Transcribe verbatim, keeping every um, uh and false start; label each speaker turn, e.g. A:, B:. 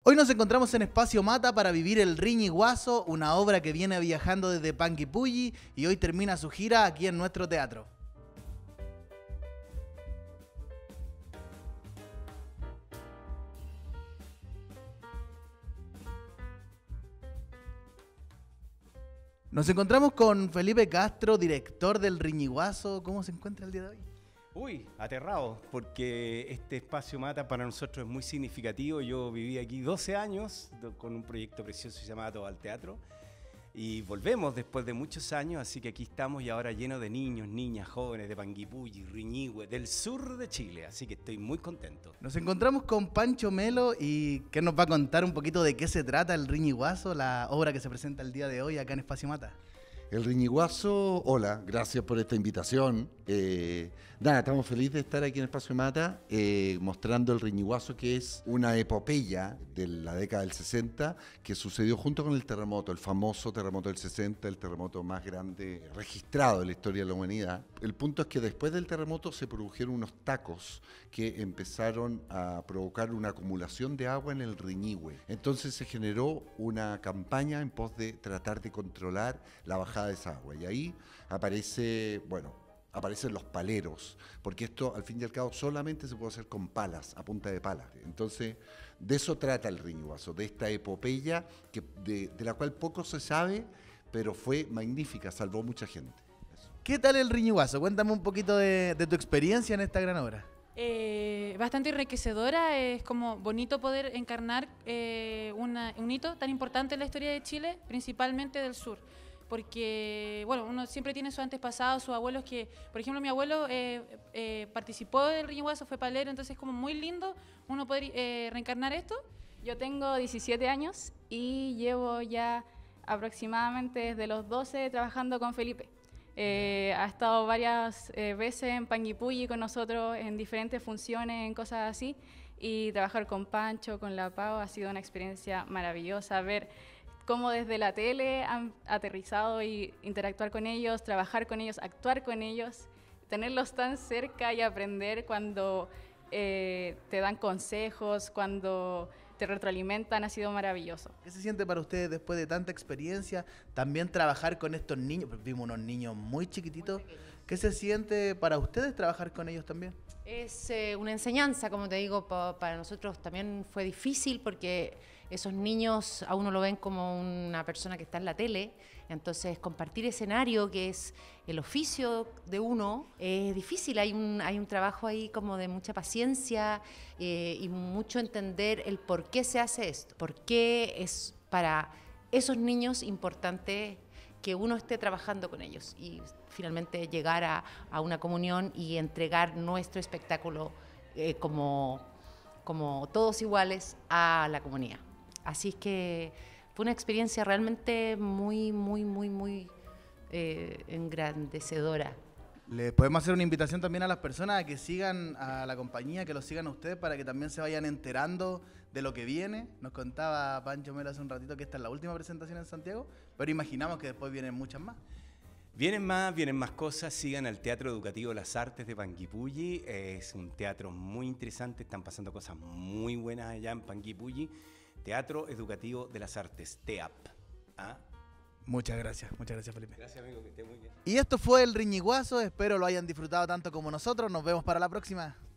A: Hoy nos encontramos en Espacio Mata para vivir el Riñiguazo, una obra que viene viajando desde Panguipulli y hoy termina su gira aquí en nuestro teatro. Nos encontramos con Felipe Castro, director del Riñiguazo. ¿Cómo se encuentra el día de hoy?
B: Uy, aterrado, porque este Espacio Mata para nosotros es muy significativo. Yo viví aquí doce años con un proyecto precioso llamado Al Teatro y volvemos después de muchos años, así que aquí estamos y ahora lleno de niños, niñas, jóvenes de Panguipulli, Riñihue, del sur de Chile, así que estoy muy contento.
A: Nos encontramos con Pancho Melo y que nos va a contar un poquito de qué se trata el Riñiguazo, la obra que se presenta el día de hoy acá en Espacio Mata.
C: El Riñiguazo, hola, gracias por esta invitación. Eh, nada, estamos felices de estar aquí en Espacio Mata, eh, mostrando el Riñiguazo, que es una epopeya de la década del sesenta que sucedió junto con el terremoto, el famoso terremoto del sesenta, el terremoto más grande registrado en la historia de la humanidad. El punto es que después del terremoto se produjeron unos tacos que empezaron a provocar una acumulación de agua en el Riñihue. Entonces se generó una campaña en pos de tratar de controlar la bajada de esa agua, y ahí aparece, bueno, aparecen los paleros, porque esto al fin y al cabo solamente se puede hacer con palas, a punta de pala. Entonces, de eso trata el Riñiguazo, de esta epopeya que, de, de la cual poco se sabe, pero fue magnífica, salvó mucha gente. Eso.
A: ¿Qué tal el Riñiguazo? Cuéntame un poquito de, de tu experiencia en esta gran obra.
D: Eh, bastante enriquecedora, es como bonito poder encarnar eh, una, un hito tan importante en la historia de Chile, principalmente del sur. Porque, bueno, uno siempre tiene sus antepasados, sus abuelos que, por ejemplo, mi abuelo eh, eh, participó del Riñiguazo, fue palero, entonces es como muy lindo uno poder eh, reencarnar esto.
E: Yo tengo diecisiete años y llevo ya aproximadamente desde los doce trabajando con Felipe. Eh, ha estado varias eh, veces en Panguipulli con nosotros en diferentes funciones, en cosas así, y trabajar con Pancho, con la Pau, ha sido una experiencia maravillosa, ver cómo desde la tele han aterrizado y interactuar con ellos, trabajar con ellos, actuar con ellos, tenerlos tan cerca y aprender cuando eh, te dan consejos, cuando te retroalimentan, ha sido maravilloso.
A: ¿Qué se siente para ustedes después de tanta experiencia? También trabajar con estos niños, vimos unos niños muy chiquititos. Muy ¿Qué se siente para ustedes trabajar con ellos también?
F: Es eh, una enseñanza, como te digo, pa, para nosotros también fue difícil porque esos niños a uno lo ven como una persona que está en la tele, entonces compartir escenario, que es el oficio de uno, es difícil, hay un, hay un trabajo ahí como de mucha paciencia eh, y mucho entender el por qué se hace esto, por qué es para esos niños importante que uno esté trabajando con ellos y finalmente llegar a, a una comunión y entregar nuestro espectáculo eh, como, como todos iguales a la comunidad. Así es que fue una experiencia realmente muy, muy, muy, muy eh, engrandecedora.
A: Les podemos hacer una invitación también a las personas a que sigan a la compañía, que los sigan a ustedes para que también se vayan enterando de lo que viene. Nos contaba Pancho Melo hace un ratito que esta es la última presentación en Santiago, pero imaginamos que después vienen muchas más.
B: Vienen más, vienen más cosas, sigan al Teatro Educativo Las Artes de Panguipulli, es un teatro muy interesante, están pasando cosas muy buenas allá en Panguipulli. Teatro Educativo de las Artes, T E A P. ¿Ah?
A: Muchas gracias, muchas gracias Felipe.
B: Gracias amigo, que esté muy bien.
A: Y esto fue el Riñiguazo, espero lo hayan disfrutado tanto como nosotros, nos vemos para la próxima.